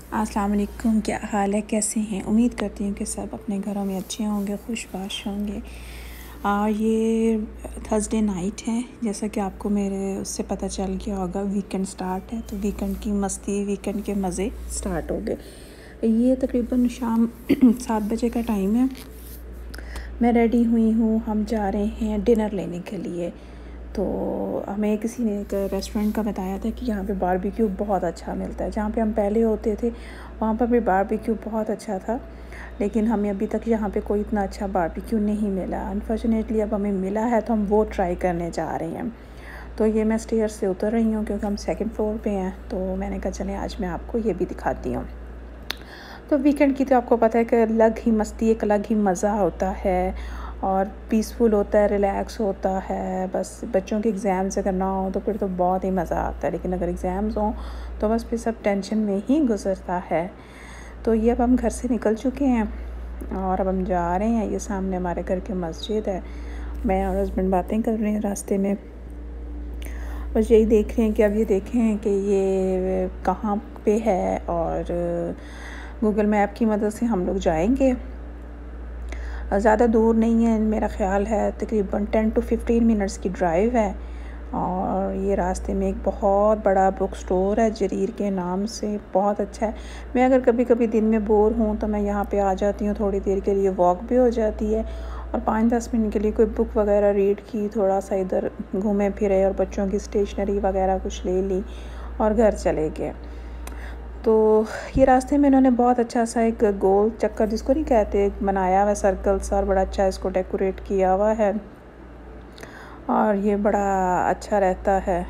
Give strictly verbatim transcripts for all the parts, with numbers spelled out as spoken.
अस्सलाम वालेकुम, क्या हाल है, कैसे हैं। उम्मीद करती हूँ कि सब अपने घरों में अच्छे होंगे, खुशबाश होंगे। आ, ये थर्सडे नाइट है, जैसा कि आपको मेरे उससे पता चल गया होगा। वीकेंड स्टार्ट है तो वीकेंड की मस्ती, वीकेंड के मज़े स्टार्ट हो गए। ये तकरीबन शाम सात बजे का टाइम है। मैं रेडी हुई हूँ, हम जा रहे हैं डिनर लेने के लिए। तो हमें किसी ने एक रेस्टोरेंट का बताया था कि यहाँ पे बारबेक्यू बहुत अच्छा मिलता है। जहाँ पे हम पहले होते थे वहाँ पर भी बारबेक्यू बहुत अच्छा था, लेकिन हमें अभी तक यहाँ पे कोई इतना अच्छा बारबेक्यू नहीं मिला। अनफॉर्चुनेटली अब हमें मिला है तो हम वो ट्राई करने जा रहे हैं। तो ये मैं स्टेयर से उतर रही हूँ क्योंकि हम सेकंड फ्लोर पे हैं। तो मैंने कहा चलें आज मैं आपको ये भी दिखाती हूँ। तो वीकेंड की तो आपको पता है कि अलग ही मस्ती, एक अलग ही मज़ा होता है और पीसफुल होता है, रिलैक्स होता है। बस बच्चों के एग्ज़ाम्स अगर ना हो तो फिर तो बहुत ही मज़ा आता है, लेकिन अगर एग्ज़ाम्स हों तो बस फिर सब टेंशन में ही गुजरता है। तो ये अब हम घर से निकल चुके हैं और अब हम जा रहे हैं। ये सामने हमारे घर की मस्जिद है। मैं और हस्बैंड बातें कर रहे हैं रास्ते में, बस यही देख रहे हैं कि अब ये देखें कि ये कहाँ पे है और गूगल मैप की मदद से हम लोग जाएंगे। ज़्यादा दूर नहीं है, मेरा ख़्याल है तकरीबन टेन टू फिफ्टीन मिनट्स की ड्राइव है। और ये रास्ते में एक बहुत बड़ा बुक स्टोर है जरीर के नाम से, बहुत अच्छा है। मैं अगर कभी कभी दिन में बोर हूँ तो मैं यहाँ पे आ जाती हूँ, थोड़ी देर के लिए वॉक भी हो जाती है और पाँच दस मिनट के लिए कोई बुक वगैरह रीड की, थोड़ा सा इधर घूमे फिरे और बच्चों की स्टेशनरी वगैरह कुछ ले ली और घर चले गए। तो ये रास्ते में इन्होंने बहुत अच्छा सा एक गोल चक्कर जिसको नहीं कहते बनाया हुआ, सर्कल सा, और बड़ा अच्छा इसको डेकोरेट किया हुआ है और ये बड़ा अच्छा रहता है।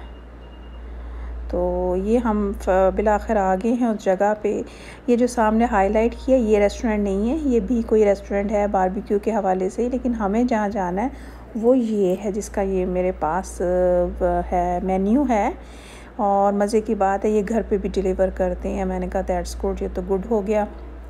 तो ये हम बिलाखिर आ गए हैं उस जगह पे। ये जो सामने हाईलाइट किया ये रेस्टोरेंट नहीं है, ये भी कोई रेस्टोरेंट है बारबेक्यू के हवाले से, लेकिन हमें जहाँ जाना है वो ये है जिसका ये मेरे पास है, मेन्यू है। और मज़े की बात है ये घर पे भी डिलीवर करते हैं। मैंने कहा दैट्स गुड, ये तो गुड हो गया।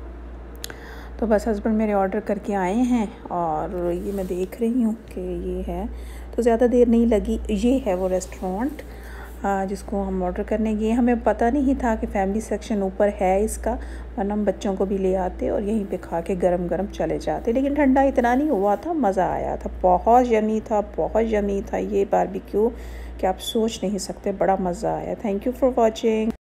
तो बस हस्बैंड मेरे ऑर्डर करके आए हैं और ये मैं देख रही हूँ कि ये है। तो ज़्यादा देर नहीं लगी, ये है वो रेस्टोरेंट जिसको हम ऑर्डर करने गए। हमें पता नहीं था कि फैमिली सेक्शन ऊपर है इसका, वरना हम बच्चों को भी ले आते और यहीं पे खा के गरम गरम चले जाते। लेकिन ठंडा इतना नहीं हुआ था, मज़ा आया था, बहुत यमी था, बहुत यमी था ये बारबेक्यू कि आप सोच नहीं सकते, बड़ा मज़ा आया। Thank you for watching.